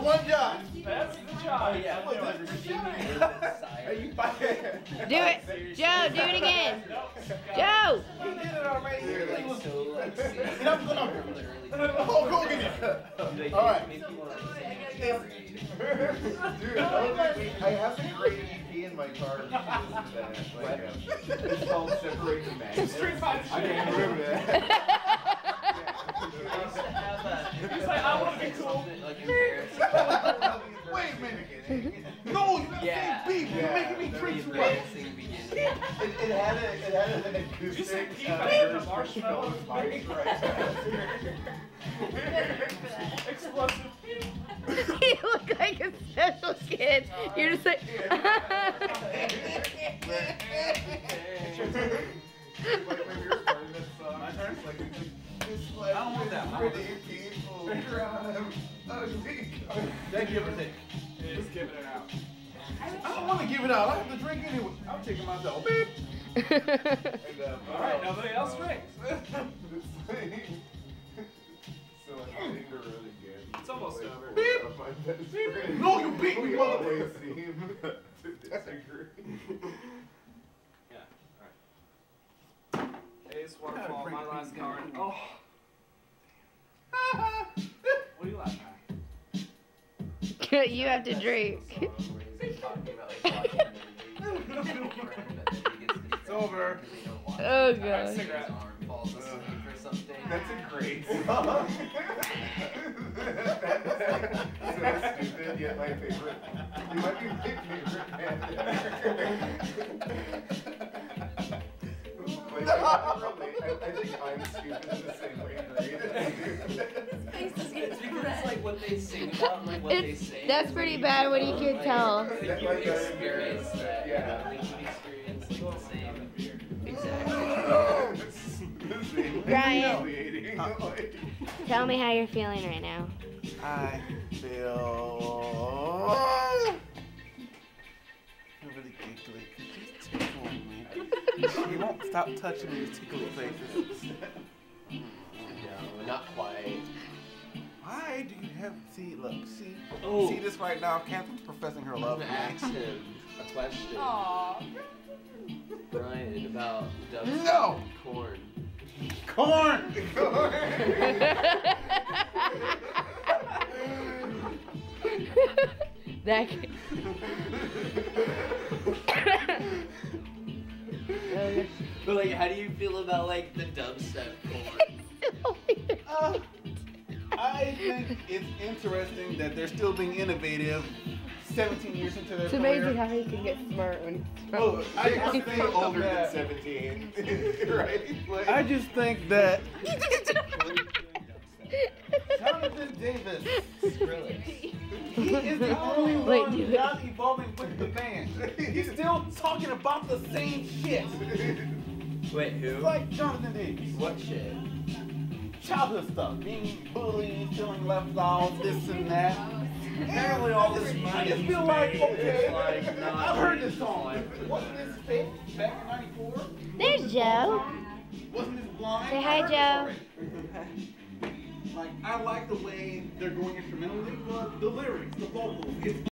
one job. That's the job. Yeah, Look, no, this is Hey, you fight. Do it. Joe, do it again. Joe! He did it already. You're like so like Get up, go down. Oh, go get it. All right. Dude, I have the great EP in my car. It's called Separating Man. Street Fighter I shit. can't remember that. He's like, I want to be cool. Like embarrassing. Wait a minute. No, you gotta say beef. You're making me treat you right. Embarrassing beginning. It had an acoustic. You said keep version the of marshmallow. those mics right. Explosive. You look like a special kid. You're just like, My turn? I don't want that. Pretty people drive ugly cars. Thank you, everything. Just giving it out. I don't want to give it out. I have to drink anyway. I'll take it myself. Beep. All right, nobody else drinks. So I think they're really good. It's almost over. Beep. No, you beat me, motherfucker. Seem to disagree. Yeah. All right. Ace, waterfall, my last card. Oh. What are you laughing at? you have to drink. It's over. Oh, Alright, God. cigarette. That's a great song. So stupid, yet my favorite. You might be my favorite band. I think I'm stupid in the same way It's because it's like what they sing about and like what they say. That's pretty bad when you can tell. Like you experience that. Yeah. Like you experience like the same. Exactly. Ryan, tell me how you're feeling right now. I feel really giggly. He's tickling me. He won't stop touching me with tickly places. No, not quite. Why do you have look, Oh. see this right now? Catherine's professing her I'm love gonna for me. ask him a question. Aww. Brian, about dubstep No! and corn. Corn! That. But like, how do you feel about like the dubstep corn? I think it's interesting that they're still being innovative 17 years into their It's career. amazing how he can get smart when he's Oh, I just He's think older than that, 17, right? Like, I just think that Jonathan Davis, Skrillex. he is the only Wait, one do it. not evolving with the band. He's still talking about the same shit. Wait, who? It's like Jonathan Davis. What shit? Childhood stuff, being bullied, feeling left out, this and that. Apparently all this I just feel like, okay, It's like I've heard this song. Wasn't this fake back in 94? There's Joe. Wasn't this blind? Say hi, I heard this Joe. already. Like, I like the way they're going instrumentally, but the lyrics, the vocals, it's